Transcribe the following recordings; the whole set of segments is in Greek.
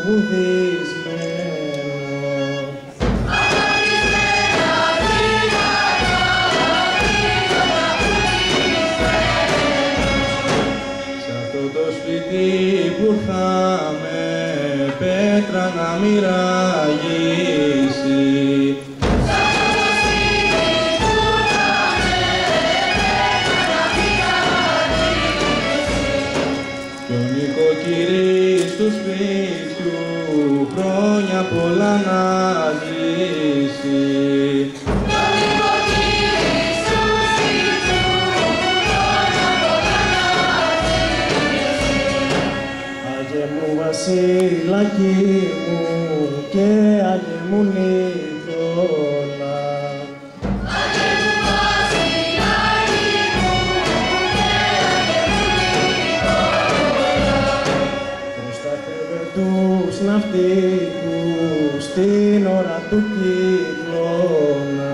Σ' αυτό το σπίτι που ήρθαμε πέτρα να μοιραγήσει. Κι ο νοικοκυρής του σπίτιου χρόνια πολλά να ζήσει. Βασιλάκι μου και Άγιε μου Νικόλα. Άγιε μου Βασιλάκι μου και Άγιε μου Νικόλα. Προστάτευε τους ναυτικούς στην ώρα του κυκλώνα.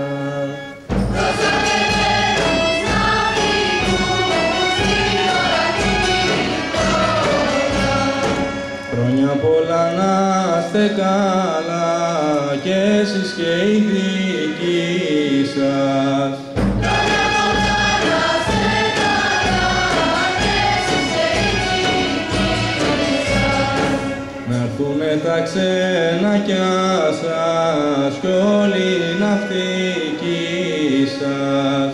Χρόνια πολλά να είστε καλά κι εσείς και οι δικοί σας. Χρόνια πολλά να είστε καλά κι εσείς και οι δικοί σας. Να έρθουνε τα ξενάκια σας κι όλοι οι ναυτικοί σας.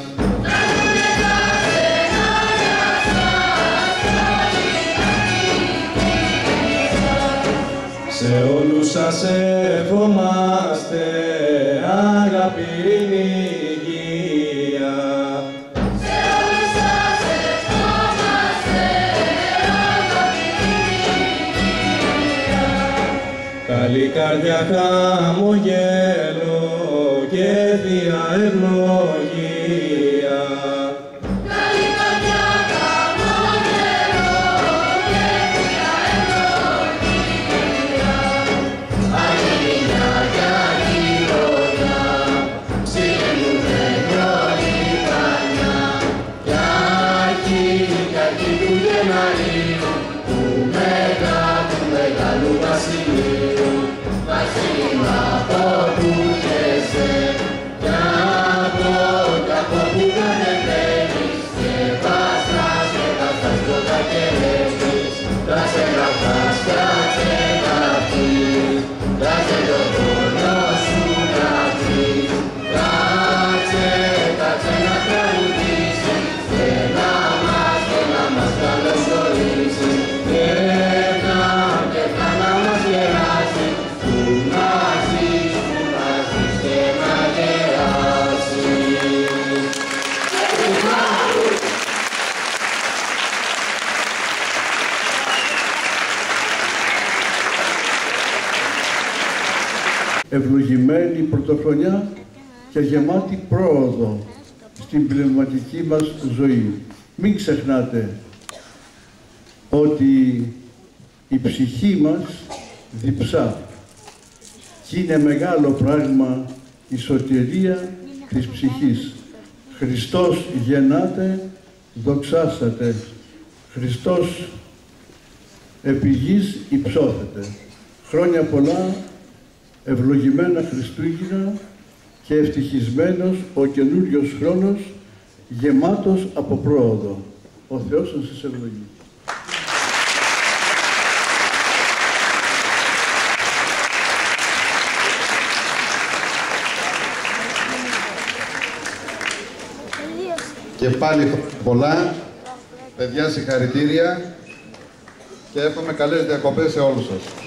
Σε όλους σας ευχόμαστε αγάπη, ειρήνη, υγεία. Σε όλους σας ευχόμαστε αγάπη, ειρήνη, υγεία. Καλή καρδιά, χαμογέλο και θεία ευλογία. Καλή καρδιά, χαμογέλο και θεία ευλογία. Αγγελία και αγγελιά, ψηλούμε όλη πανιά. Κι αρχή του Γεναρίου, του μεγάλου βασιλείου, βασίλημα από που χεσαι, κι από που κατεβαίνεις, και πας πρώτα και ρεύεις, τα σε γραφτάς κι ατσεγραφείς, τα σε το πόνο σου γραφείς, κάτσε να τραγουδήσεις, και να μας καλωσορίσεις, και να μας γεράσεις, που μαζί και να γεράσεις. Ευλογημένη πρωτοχρονιά και γεμάτη πρόοδο στην πνευματική μας ζωή. Μην ξεχνάτε ότι η ψυχή μας διψά και είναι μεγάλο πράγμα η σωτηρία της ψυχής. Χριστός γεννάται, δοξάσατε. Χριστός επί γης υψώθεται. Χρόνια πολλά, ευλογημένα Χριστούγεννα και ευτυχισμένος ο καινούριος χρόνος, γεμάτος από πρόοδο. Ο Θεός να σας ευλογεί. Και πάλι πολλά, παιδιά, συγχαρητήρια και εύχομαι καλές διακοπές σε όλους σας.